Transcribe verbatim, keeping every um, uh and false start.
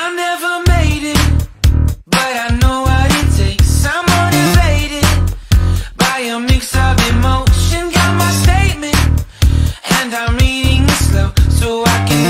I never made it, but I know what it takes. I'm motivated by a mix of emotion. Got my statement, and I'm reading it slow so I can